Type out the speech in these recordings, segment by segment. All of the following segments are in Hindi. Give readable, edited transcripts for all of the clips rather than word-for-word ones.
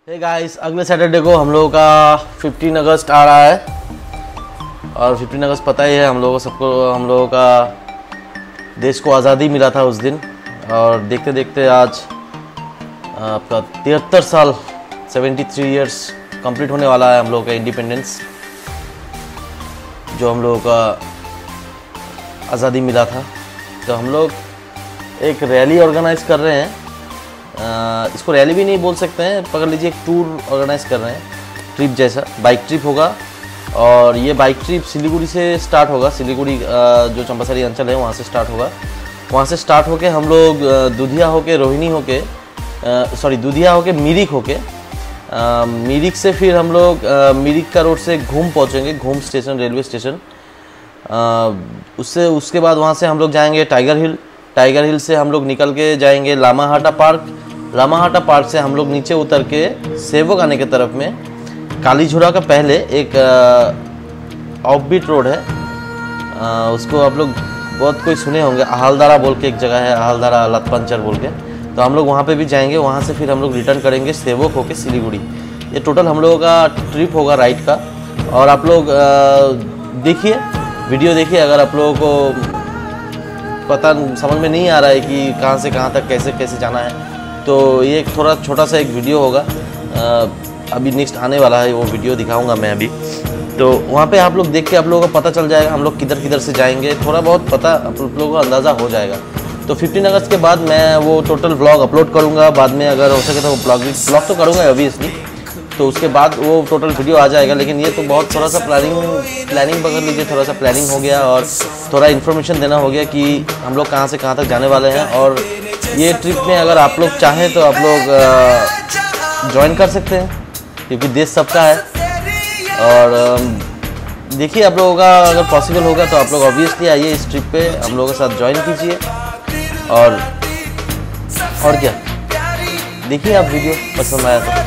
हे गाइस, अगले सैटरडे को हम लोगों का 15 अगस्त आ रहा है और 15 अगस्त पता ही है हम लोगों को, सबको हम लोगों का देश को आज़ादी मिला था उस दिन। और देखते देखते आज आपका 73 साल 73 इयर्स कंप्लीट होने वाला है हम लोगों का इंडिपेंडेंस, जो हम लोगों का आज़ादी मिला था। तो हम लोग एक रैली ऑर्गेनाइज कर रहे हैं, इसको रैली भी नहीं बोल सकते हैं, पकड़ लीजिए एक टूर ऑर्गेनाइज कर रहे हैं, ट्रिप जैसा बाइक ट्रिप होगा। और ये बाइक ट्रिप सिलीगुड़ी से स्टार्ट होगा, सिलीगुड़ी जो चंपासरी अंचल है वहाँ से स्टार्ट होगा। वहाँ से स्टार्ट होके हम लोग दुधिया होके रोहिणी होके दुधिया होके मिरिक होके मिरिक से फिर हम लोग मिरिक का रोड से घूम पहुँचेंगे, घूम स्टेशन रेलवे स्टेशन। उसके बाद वहाँ से हम लोग जाएंगे टाइगर हिल, टाइगर हिल से हम लोग निकल के जाएंगे लामाहाटा पार्क, लामाहाटा पार्क से हम लोग नीचे उतर के सेवक आने के तरफ में कालीझोड़ा का पहले एक ऑफबीट रोड है, उसको आप लोग बहुत कोई सुने होंगे, आहलदारा बोल के एक जगह है, आहलदारा लतपंचर बोल के। तो हम लोग वहाँ पे भी जाएंगे, वहाँ से फिर हम लोग रिटर्न करेंगे सेवक होके सिलीगुड़ी। ये टोटल हम लोगों का ट्रिप होगा राइड का। और आप लोग देखिए वीडियो देखिए, अगर आप लोगों को पता समझ में नहीं आ रहा है कि कहाँ से कहाँ तक कैसे कैसे जाना है, तो ये एक थोड़ा छोटा सा एक वीडियो होगा, अभी नेक्स्ट आने वाला है, वो वीडियो दिखाऊंगा मैं अभी। तो वहाँ पे आप लोग देख के आप लोगों को पता चल जाएगा हम लोग किधर किधर से जाएंगे, थोड़ा बहुत पता आप लोगों को अंदाज़ा हो जाएगा। तो 15 अगस्त के बाद मैं वो टोटल व्लॉग अपलोड करूँगा, बाद में अगर हो सके तो वो व्लॉग तो करूँगा ऑब्वियसली, तो उसके बाद वो टोटल वीडियो आ जाएगा। लेकिन ये तो बहुत थोड़ा सा प्लानिंग पकड़ लीजिए, थोड़ा सा प्लानिंग हो गया और थोड़ा इन्फॉर्मेशन देना हो गया कि हम लोग कहाँ से कहाँ तक जाने वाले हैं। और ये ट्रिप में अगर आप लोग चाहें तो आप लोग ज्वाइन कर सकते हैं, क्योंकि देश सबका है। और देखिए आप लोगों का अगर पॉसिबल होगा तो आप लोग ऑब्वियसली आइए इस ट्रिप पे, हम लोगों के साथ ज्वाइन कीजिए। और क्या देखिए आप वीडियो पसंद आया तो।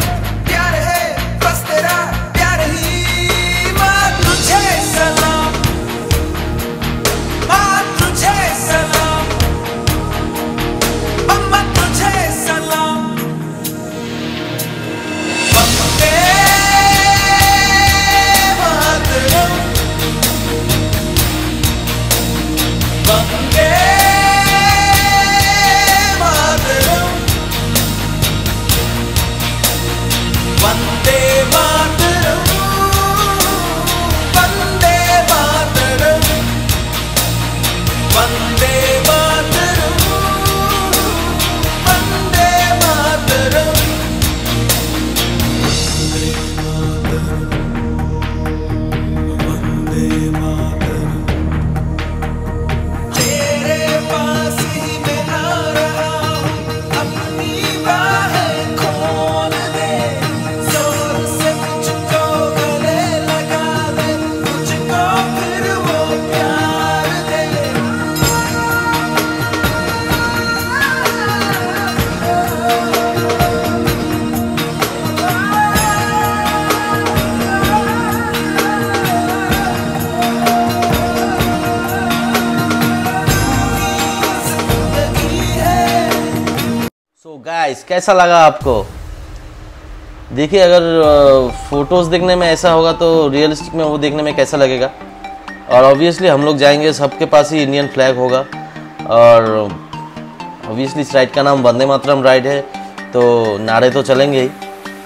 गाइस कैसा लगा आपको? देखिए अगर फोटोज़ देखने में ऐसा होगा तो रियलिस्टिक में वो देखने में कैसा लगेगा। और ऑब्वियसली हम लोग जाएंगे, सबके पास ही इंडियन फ्लैग होगा। और ऑब्वियसली इस राइड का नाम वंदे मातरम राइड है, तो नारे तो चलेंगे ही।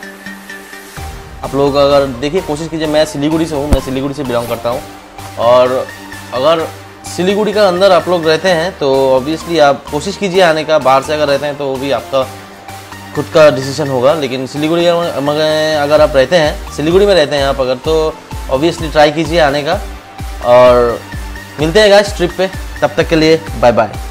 आप लोग अगर देखिए कोशिश कीजिए, मैं सिलीगुड़ी से हूँ, मैं सिलीगुड़ी से बिलोंग करता हूँ। और अगर सिलीगुड़ी का अंदर आप लोग रहते हैं तो ऑब्वियसली आप कोशिश कीजिए आने का, बाहर से अगर रहते हैं तो वो भी आपका खुद का डिसीजन होगा। लेकिन सिलीगुड़ी में अगर आप रहते हैं, सिलीगुड़ी में रहते हैं आप अगर, तो ऑब्वियसली ट्राई कीजिए आने का। और मिलते हैं गाइस ट्रिप पे, तब तक के लिए बाय बाय।